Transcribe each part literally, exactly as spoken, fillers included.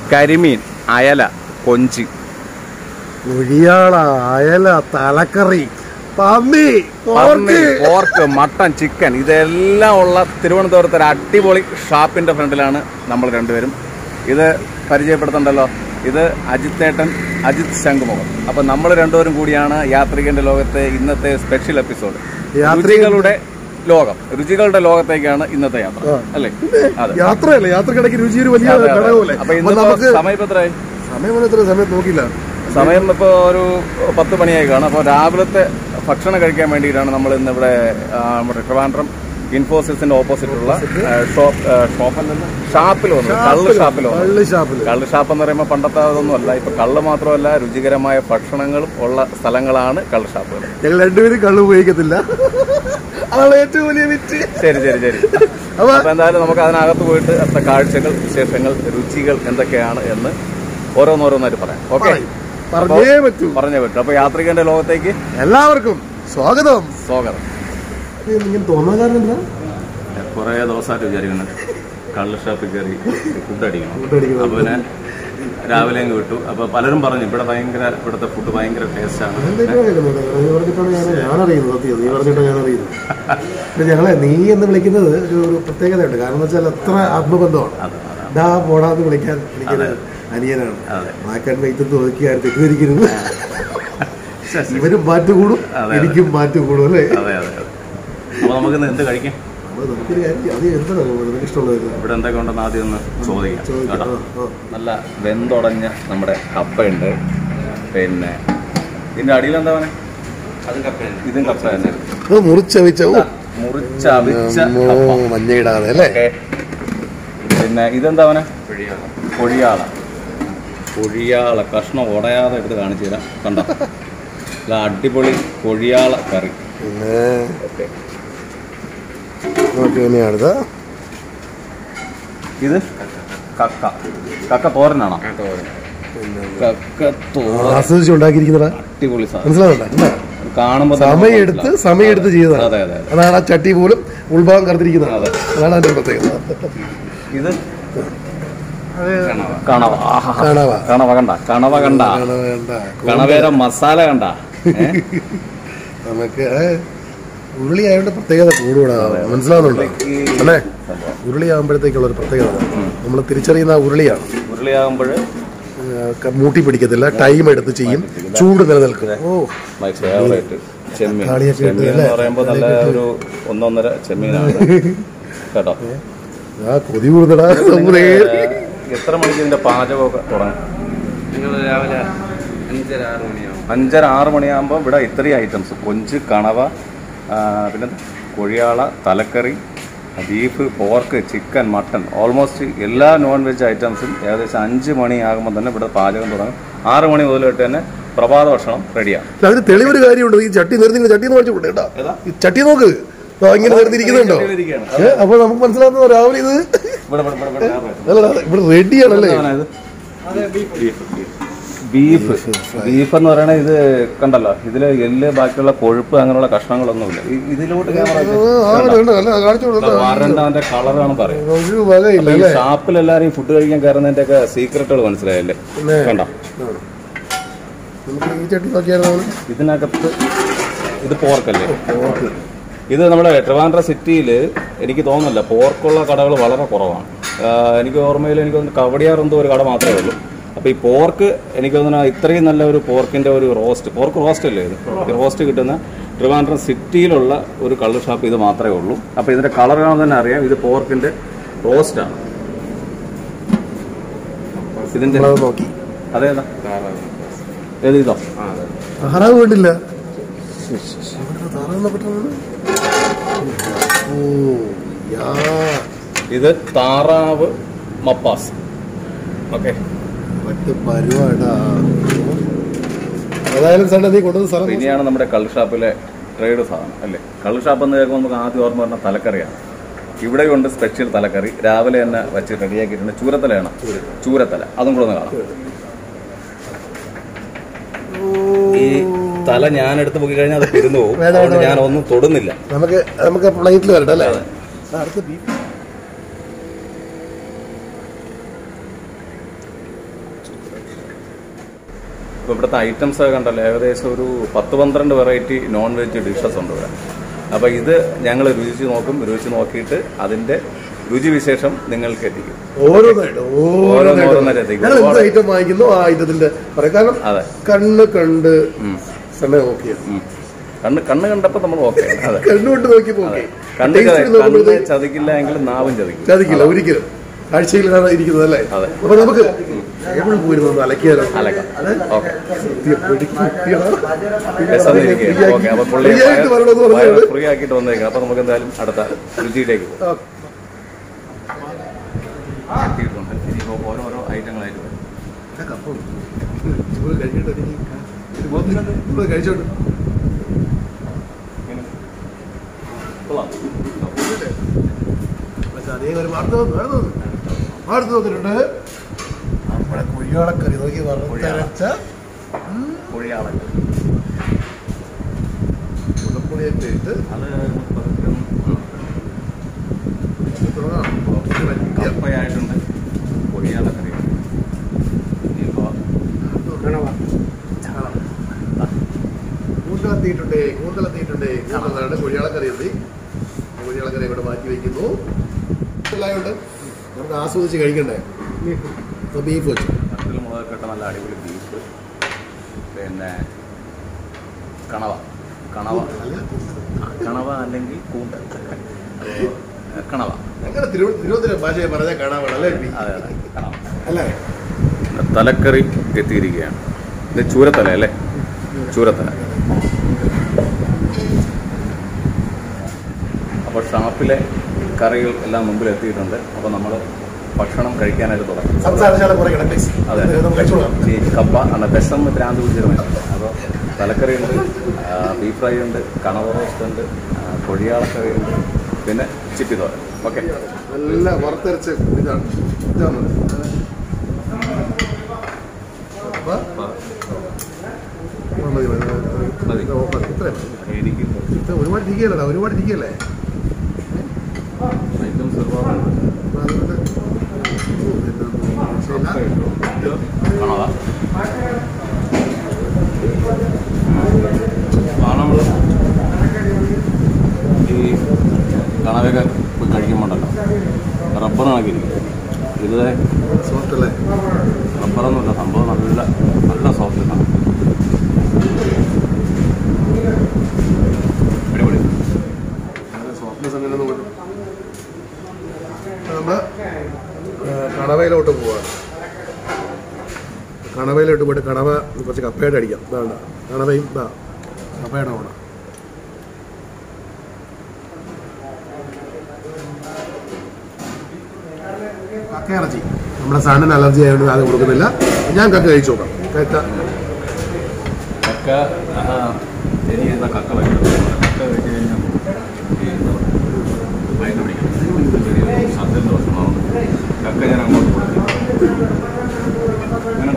കരിമീൻ, അയല, കൊഞ്ച്, കുഴിയാള, അയല, തലക്കറി, പന്നി, പോർക്ക്, മട്ടൻ, ചിക്കൻ ഇതെല്ലാം ഉള്ള തിരുവനന്തപുരത്തെ ഒരു അടിപൊളി ഷാപ്പിന്റെ ഫ്രണ്ടിലാണ് നമ്മൾ രണ്ടുപേരും. ഇത് പരിചയപ്പെടുത്തണ്ടല്ലോ, ഇത് അജിത്തേട്ടൻ, അജിത് ശംഖുമുഖം. അപ്പൊ നമ്മൾ രണ്ടുപേരും കൂടിയാണ് യാത്രികന്റെ ലോകത്തെ ഇന്നത്തെ സ്പെഷ്യൽ എപ്പിസോഡ്. രുചികളുടെ ലോകം, രുചികളുടെ ലോകത്തേക്കാണ് ഇന്നത്തെ യാത്ര അല്ലേ? യാത്രയല്ലേ, യാത്രക്കിടയ്ക്ക് രുചി ഒരു വലിയ ഘടകമല്ലേ. അപ്പൊ ഇന്ന് സമയം എത്രയായി? സമയം എത്ര സമയം നോക്കില്ല. സമയം ഇപ്പോൾ ഒരു പത്ത് മണിയായി കാണും. അപ്പോൾ രാവിലത്തെ ഭക്ഷണം കഴിക്കാൻ വേണ്ടിയിട്ടാണ് നമ്മൾ ഇന്ന് ഇവിടെ നമ്മുടെ ട്രിവാൻഡ്രം ഇൻഫോസിസിന്റെ ഓപ്പോസിറ്റുള്ള ഷോപ്പ് ഷോപ്പിൽ നിന്ന് ഷാപ്പിൽ വന്നു. കള്ള് ഷാപ്പിൽ വന്നു. കള്ള് ഷാപ്പ് എന്ന് പറയുമ്പോൾ പണ്ടത്തെ അതൊന്നും അല്ല. ഇപ്പൊ കള്ള് മാത്രമല്ല, രുചികരമായ ഭക്ഷണങ്ങളും ഉള്ള സ്ഥലങ്ങളാണ് കള്ള് ഷാപ്പുകൾ. ഞങ്ങൾ രണ്ടുപേരും കള്ള് ഉപയോഗിക്കത്തില്ല, അതാണ് ഏറ്റവും വലിയ വിറ്റ്. ശരി ശരി ശരി അപ്പൊ എന്തായാലും നമുക്ക് അതിനകത്ത് പോയിട്ട് അത്ര കാഴ്ചകൾ, വിശേഷങ്ങൾ, രുചികൾ എന്തൊക്കെയാണ് എന്ന് ഓരോന്നോരോന്നായിട്ട് പറയാം. ഓക്കെ, പറഞ്ഞേ പറ്റൂ പറഞ്ഞേ പറ്റൂ. അപ്പൊ യാത്രികന്റെ ലോകത്തേക്ക് എല്ലാവർക്കും സ്വാഗതം. സ്വാഗതം. തോന്നാൻ കാരണം എന്താ? കുറെ ദിവസമായിട്ട് വിചാരിക്കുന്നുണ്ട് കള്ള് ഷാപ്പിൽ കയറി ഫുഡ് അടിക്കണം. അപ്പൊ പിന്നെ രാവിലെ അങ്ങ് വിട്ടു. അപ്പൊ പലരും പറഞ്ഞു ഇവിടെ ഭയങ്കര, ഇവിടുത്തെ ഫുഡ് ഭയങ്കര ടേസ്റ്റ് ആണ്. ഞങ്ങളെ നീ എന്ന് വിളിക്കുന്നത് ഒരു പ്രത്യേകതയുണ്ട്. കാരണം എന്ന് വെച്ചാൽ അത്ര ആത്മബന്ധമാണ്. ഡാ പോടാന്ന് വിളിക്കാൻ എനിക്കൊരു അനിയനാണ്. മാക്കാൻ വൈദ്യുതി ഒതുക്കിയാൽ തെറ്റിദ്ധരിക്കരുത്. ഇവരും മാറ്റു കൂടും, എനിക്കും മാറ്റു കൂടും അല്ലേ? അപ്പൊ നമുക്ക് എന്ത് കഴിക്കാം? നമുക്കൊരു കാര്യം, അത് എന്താണ് നിനക്ക് ഇഷ്ടമുള്ളത്? ഇവിടെ എന്തൊക്കെ ഉണ്ടെന്ന് ആദ്യം ഒന്ന് ചോദിക്കാം കേട്ടോ. നല്ല വെന്തുടഞ്ഞ നമ്മുടെ കപ്പയുണ്ട്. പിന്നെ ഇതിന്റെ അടിയിൽ എന്താ പറയുക? അത് കപ്പ, ഇതും കപ്പ തന്നെ. മുറിച്ചവിച്ച മുറിച്ചവിച്ച മഞ്ഞയിടാതെ അല്ലേ? പിന്നെ ഇതെന്താ അവനെ? കൊഴിയാള. കൊഴിയാള കഷ്ണം ഉടയാതെ എടുത്ത് കാണിച്ചു തരാം. കണ്ടോ, അല്ല അടിപൊളി കൊഴിയാള കറി. ഓക്കെ, ഇത് കക്ക. കക്ക തോരനാണോ? കക്ക ആസ്വദിച്ചുണ്ടാക്കിയിരിക്കുന്ന അടിപൊളി സാധനം. കാണുമ്പോൾ സമയെടുത്ത് സമയെടുത്ത് ചെയ്തതാണ്. അതെ അതെ, അതാണ് ആ ചട്ടി പോലും ഉൾഭാഗം കറുത്തിരിക്കുന്നത്. അതാണ് അതിന്റെ പ്രത്യേകത. ഇത് കണവ. കണവ കണ്ട, കണവ കണ്ട, കണവേര മസാല കണ്ട. നമുക്ക് ഉരുളി ആയതുകൊണ്ട് പ്രത്യേകത കൂടുതലാ, മനസ്സിലാവുന്നുണ്ടോ അല്ലേ? ഉരുളി ആകുമ്പോഴത്തേക്കുള്ള ഒരു പ്രത്യേകത നമ്മൾ തിരിച്ചറിയുന്ന ഉരുളിയാണ്. ഉരുളിയാകുമ്പോൾ മൂട്ടി പിടിക്കത്തില്ല, ടൈം എടുത്ത് ചെയ്യും, ചൂട് നിലനിൽക്കും. ഓ, പറയുമ്പോ നല്ല ഒരു ഒന്നൊന്നര ചെമ്മീനാണ് കേട്ടോ. ആ കൊതി കൂടുതലാ. എത്ര മണിക്ക് ഇതിന്റെ പാചകമൊക്കെ തുടങ്ങും? നിങ്ങൾ രാവിലെ അഞ്ചര ആറ് മണിയാവും. അഞ്ചര ആറ് മണിയാകുമ്പോൾ ഇവിടെ ഇത്രയും ഐറ്റംസ്: കൊഞ്ച്, കണവ, പിന്നെ കൊഴിയാള, തലക്കറി, beef, pork, chicken, mutton, almost എല്ലാ നോൺ വെജ് ഐറ്റംസും ഏകദേശം അഞ്ച് മണിയാകുമ്പോൾ തന്നെ ഇവിടെ പാചകം തുടങ്ങും. ആറ് മണി മുതലിട്ട് തന്നെ പ്രഭാത ഭക്ഷണം റെഡിയാണ്. അതിന് തെളിവൊരു കാര്യമുണ്ട്. ഈ ചട്ടി നിർത്തി ചട്ടി നോക്കി കേട്ടോ, ഈ ചട്ടി നോക്ക് ഇങ്ങനെ നിർത്തിയിരിക്കുന്നുണ്ടോ? അപ്പൊ നമുക്ക് മനസ്സിലാകുന്ന രാവിലെ ഇത് ഇവിടെ റെഡിയാണല്ലേ? ബീഫ് ബീഫ് എന്ന് പറയണത് ഇത് കണ്ടല്ലോ, ഇതില് എല്ല്, ബാക്കിയുള്ള കൊഴുപ്പ്, അങ്ങനെയുള്ള കഷ്ണങ്ങളൊന്നുമില്ല. ഇതിലോട്ട് വരണ്ടവന്റെ കളറാണ് പറയുന്നത്. ഷാപ്പിൽ എല്ലാരും ഫുഡ് കഴിക്കാൻ കയറുന്നതിന്റെ ഒക്കെ സീക്രട്ടുകൾ മനസ്സിലായല്ലേ? കണ്ടോ, ഇതിനകത്ത് ഇത് പോർക്കല്ലേ? ഇത് നമ്മുടെ ട്രിവാൻഡ്രം സിറ്റിയിൽ എനിക്ക് തോന്നുന്നില്ല പോർക്കുള്ള കടകൾ വളരെ കുറവാണ്. എനിക്ക് ഓർമ്മയിൽ എനിക്ക് തോന്നുന്നു കവടിയാർ എന്തോ ഒരു കട മാത്രമേ ഉള്ളൂ. അപ്പോൾ ഈ പോർക്ക് എനിക്ക് തോന്നുന്നു ഇത്രയും നല്ല ഒരു പോർക്കിൻ്റെ ഒരു റോസ്റ്റ്, പോർക്ക് റോസ്റ്റ് അല്ലേ ഇത്, ഈ റോസ്റ്റ് കിട്ടുന്ന ട്രിവാൻഡ്രം സിറ്റിയിലുള്ള ഒരു കള്ള് ഷാപ്പ് ഇത് മാത്രമേ ഉള്ളൂ. അപ്പോൾ ഇതിൻ്റെ കളർ കാണാൻ തന്നെ അറിയാം ഇത് പോർക്കിൻ്റെ റോസ്റ്റാണ്. ഇതിൻ്റെ നോക്കി അതേതാ? ഏത് ഇതോ? താറാവ് വേണ്ടില്ല. ഇത് താറാവ് മപ്പാസ്. ഓക്കെ, ഇനിയാണ് നമ്മുടെ കള്ള് ഷാപ്പിലെ ട്രേഡ് സാധനം അല്ലേ? കള്ള് ഷാപ്പ് എന്ന് കേൾക്കുമ്പോൾ നമുക്ക് ആദ്യം ഓർമ്മ പറഞ്ഞ തലക്കറിയാണ്. ഇവിടെയുണ്ട് സ്പെഷ്യൽ തലക്കറി, രാവിലെ തന്നെ വെച്ച് റെഡിയാക്കിയിട്ടുണ്ട്. ചൂരത്തലയാണ്, ചൂരത്തല, അതും കൂടെ ഒന്ന് കാണാം. ഈ തല ഞാൻ എടുത്ത് പോയി കഴിഞ്ഞാൽ അത് തിരുന്നു പോകും, അതുകൊണ്ട് ഞാൻ ഒന്നും തൊടുന്നില്ല. നമുക്ക് നമുക്ക് പ്ലേറ്റിൽ വരട്ടെ അല്ലേ? അടുത്ത ബീഫ് ഇപ്പോൾ ഇവിടുത്തെ ഐറ്റംസ് ഒക്കെ കണ്ടല്ലോ, ഏകദേശം ഒരു പത്ത് പന്ത്രണ്ട് വെറൈറ്റി നോൺ വെജ് ഡിഷസ് ഉണ്ട് ഇവിടെ. അപ്പോൾ ഇത് ഞങ്ങൾ രുചിച്ച് നോക്കും. രുചിച്ച് നോക്കിയിട്ട് അതിൻ്റെ രുചിവിശേഷം നിങ്ങൾക്ക് എത്തിക്കും. ഐറ്റം വാങ്ങിക്കുന്നു ആ ഐറ്റത്തിന്റെ കാരണം അതെ കണ്ണ് കണ്ട് ഓക്കെ കണ്ണ് കണ്ണ് കണ്ടപ്പോൾ നമ്മൾ ഓക്കെ. അതെ, കണ്ണുകൊണ്ട് നോക്കിയപ്പോൾ കണ്ണ് കണ്ണ് ചതിക്കില്ല എങ്കിലും നാവും ചതിക്കും ചതിക്കില്ല ഒരിക്കലും. കാഴ്ചയിലാണ് ഇരിക്കുന്നത് അല്ലേ? അതെ. അപ്പൊ നമുക്ക് എവിടെ പോയിരുന്നു അലക്കിയാലോ? അലക്കാം. ഓക്കെ, ഫ്രീ ആക്കിയിട്ട് വന്നേക്കാം. അപ്പൊ നമുക്ക് എന്തായാലും അടുത്ത രുചിയിലേക്ക് പോകും. ഇനിയിപ്പോ ഓരോരോ ഐറ്റങ്ങളായിട്ട് വരും. കഴിച്ചോണ്ട് അതേ ഒരു വാർത്ത വാർത്ത തോന്നിട്ടുണ്ട്. നമ്മുടെ കുഴിയാളക്കറി നോക്കി വറുത്തരച്ച കുഴിയാളക്കറി ഉടപ്പുളിയൊക്കെ ഇട്ട് അത് കപ്പയായിട്ടുണ്ട്. കുഴിയാളക്കറി കൂന്തലെത്തിയിട്ടുണ്ട് കൂന്തലെത്തിയിട്ടുണ്ട് കൂന്തലാണ് കുഴിയാളക്കറി എത്തി. കുഴിയാളക്കറി ഇവിടെ മാറ്റി വയ്ക്കുന്നു. ണ്ട് നമുക്ക് ആസ്വദിച്ച് കഴിക്കണ്ടേ? ബീഫ് വെച്ചു കട്ടിൽ മുളകൊക്കെ ഇട്ട നല്ല അടിപൊളി ബീഫ്. പിന്നെ കണവ കണവ കണവ അല്ലെങ്കിൽ കൂന്തൽ കണവ. അങ്ങനെ തിരുവനന്തപുരം ഭാഷയെ പറഞ്ഞാൽ കണവ അല്ലേ? അതെ അതെ, കണവ അല്ലേ? തലക്കറി എത്തിയിരിക്കുകയാണ്. ഇത് ചൂരത്തല അല്ലേ? ചൂരത്തല. അപ്പോൾ ഷാപ്പിലെ കറികൾ എല്ലാം മുമ്പിൽ എത്തിയിട്ടുണ്ട്. അപ്പോൾ നമ്മൾ ഭക്ഷണം കഴിക്കാനായിട്ട് തുടങ്ങി. അതെ, ഈ കപ്പ അല്ല വിഷം ഭ്രാന്ത് പിടിച്ചൊരു മനുഷ്യൻ. അപ്പോൾ തലക്കറി ഉണ്ട്, ബീഫ് ഫ്രൈ ഉണ്ട്, കണവ റോസ്റ്റ് ഉണ്ട്, കൊഴിയാളക്കറി ഉണ്ട്, പിന്നെ ചിപ്പി തോരൻ. ഓക്കെ, നല്ല വറുത്തരച്ച് ഇതാണ് ഇതാണ് എനിക്ക് ഒരുപാട് ഇരിക്കുകയല്ലടാ, ഒരുപാട് ഇരിക്കുകയല്ലേ? ഐറ്റംസ് ഒരുപാട്. കണവ നമ്മൾ ഈ കണവയൊക്കെ പോയി കഴിക്കുമ്പോണ്ടല്ലോ റബ്ബർ കണക്കിരിക്കും. ഇത് സോഫ്റ്റ് അല്ലേ? റബ്ബറൊന്നുമില്ല, സംഭവം നല്ല നല്ല സോഫ്റ്റ് ആണ്. അടിപൊളി സോഫ്റ്റ്നെസ് അങ്ങനെ നമ്മൾ കണവയിലോട്ട് പോവാണ്. കണവയിലോട്ട് പോയിട്ട് കണവ കുറച്ച് കപ്പയുടെ അടിക്കാം. ഇതാണ് കണവയും ഇതാ കപ്പയുടെ ഓണം. കക്ക ഇറച്ചി നമ്മുടെ സണ്ണിന് അലർജി ആയതുകൊണ്ട് അത് കൊടുക്കുന്നില്ല. ഞാൻ കക്ക കഴിച്ചു നോക്കാം. കക്ക കക്ക എനിക്ക് കക്ക കഴിക്കും. കക്ക കഴിച്ച് കഴിഞ്ഞാൽ മയക്കം പിടിക്കും. ചെറിയൊരു ശബ്ദം ദോഷമാവും. കക്ക ഞാൻ അങ്ങോട്ട് കൊടുക്കും. അങ്ങനെ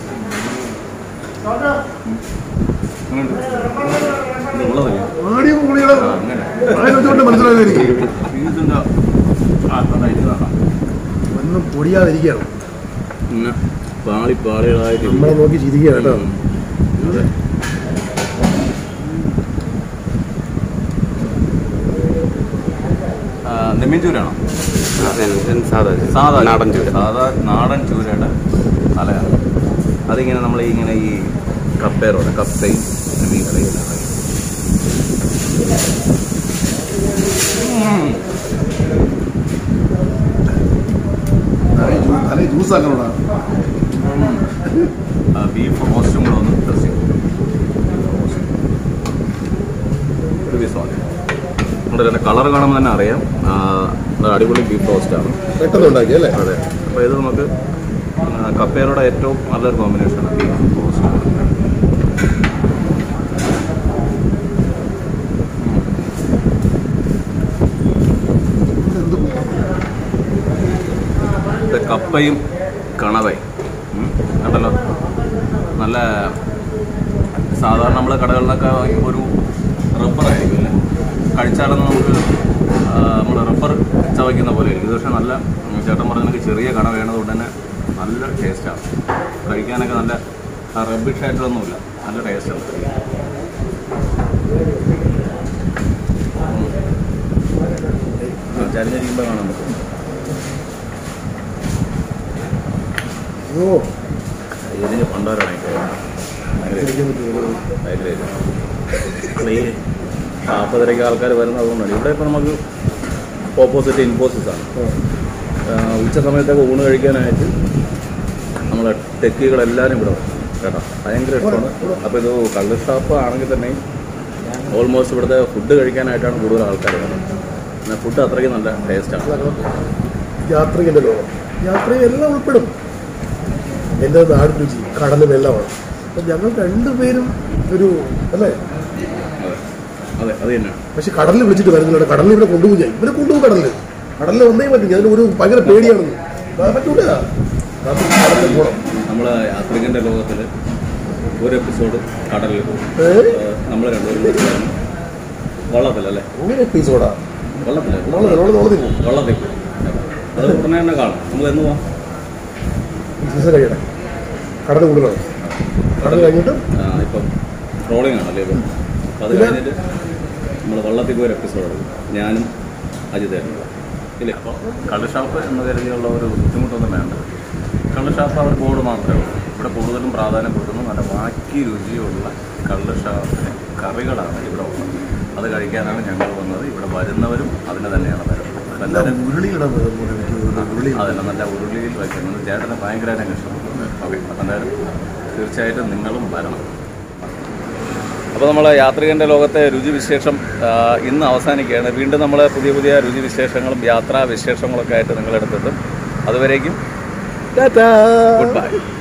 ഉള്ളതല്ലേ ആടിയും പുളിയുടെ അങ്ങനെ മനസ്സിലായിരിക്കും. ഇതിൻ്റെ ആത്മതായിട്ട് കാണാം. ഒന്നും പൊടിയാതിരിക്കുകയാണ്. പിന്നെ പാളി പാളികളായിട്ട് നമ്മളെ നോക്കി ചിരിക്കുക കേട്ടോ. അതെ, നെമ്മീൻ ചൂരാണോ? സാധാ സാധാ നാടൻ ചൂര. സാധാ നാടൻ ചൂരയുടെ തലയാണ്. അതിങ്ങനെ നമ്മൾ ഇങ്ങനെ ഈ കപ്പേറോടെ കപ്പയും നെമ്മീൻ കറിയും തലേ ജ്യൂസ് ആക്കണോടാ. ബീഫ് റോസ്റ്റും കൂടെ ഒന്ന് ടെസ്റ്റ് ചെയ്യും. ഒരു പീസ് മതി. നമ്മുടെ ഇതിൻ്റെ കളർ കാണുമ്പോൾ തന്നെ അറിയാം അടിപൊളി ബീഫ് റോസ്റ്റാണ്. പെട്ടെന്ന് ഉണ്ടാക്കി അല്ലേ? അതെ. അപ്പോൾ ഇത് നമുക്ക് കപ്പേറോടെ ഏറ്റവും നല്ലൊരു കോമ്പിനേഷനാണ് ബീഫ് റോസ്റ്റ്. കപ്പയും കണവയും കണ്ടല്ലോ. നല്ല സാധാരണ നമ്മൾ കടകളിലൊക്കെ ഒരു റബ്ബറായിരിക്കും അല്ലേ കഴിച്ചാലൊന്നും നമുക്ക് നമ്മൾ റബ്ബർ ചവയ്ക്കുന്ന പോലെ ആയിരിക്കും. ഇത് പക്ഷേ നല്ല ചേട്ടൻ പറഞ്ഞ ചെറിയ കണ വേണതുകൊണ്ട് തന്നെ നല്ല ടേസ്റ്റാണ്. കഴിക്കാനൊക്കെ നല്ല ആ റബ്ബിഷ് ആയിട്ടൊന്നുമില്ല, നല്ല ടേസ്റ്റ് ഉണ്ട്. ചരിഞ്ഞിരിക്കുമ്പോൾ കാണാൻ പറ്റും. ഓ ഇതിന് പണ്ടോരാണ് ഈ നാൽപ്പതരയ്ക്ക് ആൾക്കാർ വരുന്നത് അതുകൊണ്ടാണ്. ഇവിടെ ഇപ്പോൾ നമുക്ക് ഓപ്പോസിറ്റ് ഇൻഫോസിസാണ്. ഉച്ച സമയത്തൊക്കെ ഊണ് കഴിക്കാനായിട്ട് നമ്മളെ ടെക്കികളെല്ലാവരും ഇവിടെ കേട്ടോ, ഭയങ്കര ഇഷ്ടമാണ്. അപ്പോൾ ഇത് കള്ള് ഷാപ്പ് ആണെങ്കിൽ തന്നെ ഓൾമോസ്റ്റ് ഇവിടുത്തെ ഫുഡ് കഴിക്കാനായിട്ടാണ് കൂടുതൽ ആൾക്കാർ വരുന്നത്. എന്നാൽ ഫുഡ് അത്രയ്ക്ക് നല്ല ടേസ്റ്റാണ്. യാത്രികൻ്റെ ലോകം, യാത്രയും എല്ലാം ഉൾപ്പെടും. എൻ്റെ നാട് രുചി കടലും എല്ലാമാണ്. അപ്പം ഞങ്ങൾ രണ്ടുപേരും ഒരു അല്ലേ, അതെ അത് തന്നെയാണ്. പക്ഷെ കടലിൽ വിളിച്ചിട്ട് വരുന്നില്ല. കടലിൽ ഇവിടെ കൊണ്ടുപോകും, ഞാൻ ഇവരെ കൊണ്ടുപോകും. കടലിൽ കടലിൽ വന്നേ പറ്റും. ഞാൻ ഒരു ഭയങ്കര പേടിയാണെന്ന് പറ്റൂല. കടലിൽ പോകണം. നമ്മളെ യാത്രികൻ്റെ ലോകത്തിൽ ഒരു എപ്പിസോഡ് കടലിൽ പോകും. നമ്മൾ രണ്ടുപേരും വള്ളത്തിലല്ലേ? അങ്ങനെ എപ്പിസോഡാ വള്ളത്തിൽ വെള്ളത്തിൽ പോകും. വള്ളത്തിൽ പോകും. അത് ഉടനെ തന്നെ കാണും. നമുക്ക് എന്ന് പോവാം? സീസൺ കഴിയട്ടെ. കടൽ കൂടുതലാണ്. കടൽ കഴിഞ്ഞിട്ട് ഇപ്പം ട്രോളിംഗ് ആണല്ലേ ഇപ്പം. അപ്പം അത് കഴിഞ്ഞിട്ട് നമ്മൾ വള്ളത്തിൽ പോയൊരു എപ്പിസോഡ് എടുക്കും, ഞാനും അജിതേനും. ഇല്ലേ? അപ്പോൾ കള്ള് ഷാപ്പ് എന്ന് കരുതിയുള്ള ഒരു ബുദ്ധിമുട്ടൊന്നും വേണ്ട. കള്ള് ഷാപ്പ് അവർ ബോർഡ് മാത്രമേ ഉള്ളൂ. ഇവിടെ കൂടുതലും പ്രാധാന്യം കൊടുക്കുന്നു നല്ല ബാക്കി രുചിയുള്ള കള്ള് ഷാപ്പിന് കറികളാണ് ഇവിടെ ഉള്ളത്. അത് കഴിക്കാനാണ് ഞങ്ങൾ വന്നത്. ഇവിടെ വരുന്നവരും അതിന് തന്നെയാണ് വരുന്നത്. എല്ലാവരും അതല്ല നല്ല ഉരുളിയിൽ വയ്ക്കുന്നത് ചേട്ടന് ഭയങ്കരമായിട്ട് ഇഷ്ടപ്പെടുന്നത്. ഓക്കെ, അപ്പം എന്തായാലും തീർച്ചയായിട്ടും നിങ്ങളും വരണം. അപ്പോൾ നമ്മൾ യാത്രികൻ്റെ ലോകത്തെ രുചിവിശേഷം ഇന്ന് അവസാനിക്കുകയാണ്. വീണ്ടും നമ്മൾ പുതിയ പുതിയ രുചിവിശേഷങ്ങളും യാത്രാ വിശേഷങ്ങളൊക്കെ ആയിട്ട് നിങ്ങളെടുത്തെത്തും. അതുവരേക്കും ഗുഡ് ബൈ.